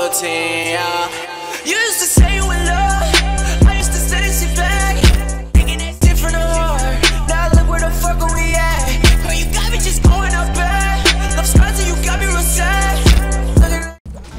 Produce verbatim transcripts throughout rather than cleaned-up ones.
routine, yeah. You used to say you in love, I used to say sit back, thinking it's different or hard. Now look where the fuck are we at? Girl, you got me just going up bad. Love scars and you got me real sad. Look at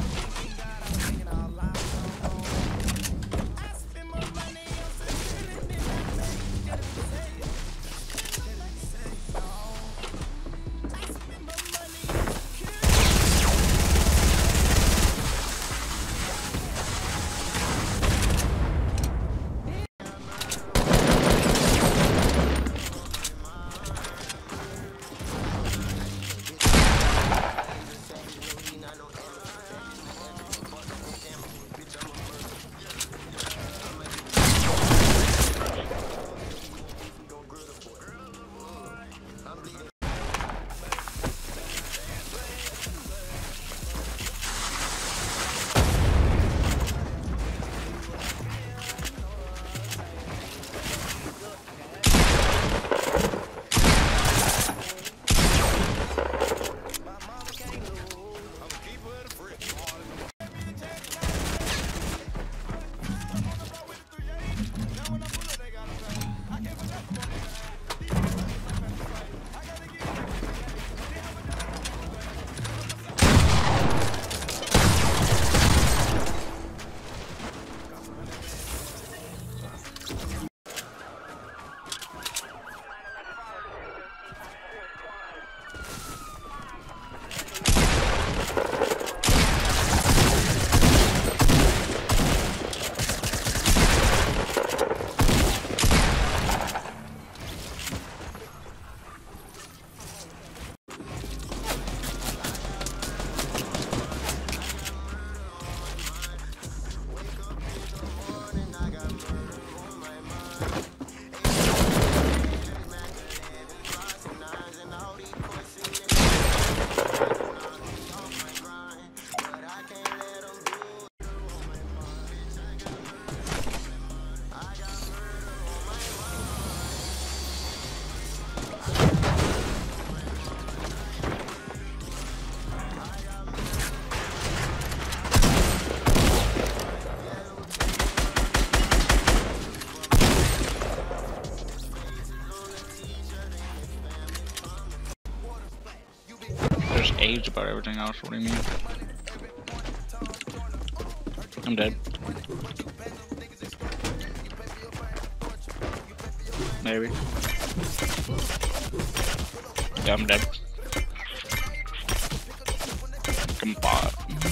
There's age about everything else, what do you mean? I'm dead. Maybe. Yeah, I'm dead. Come on.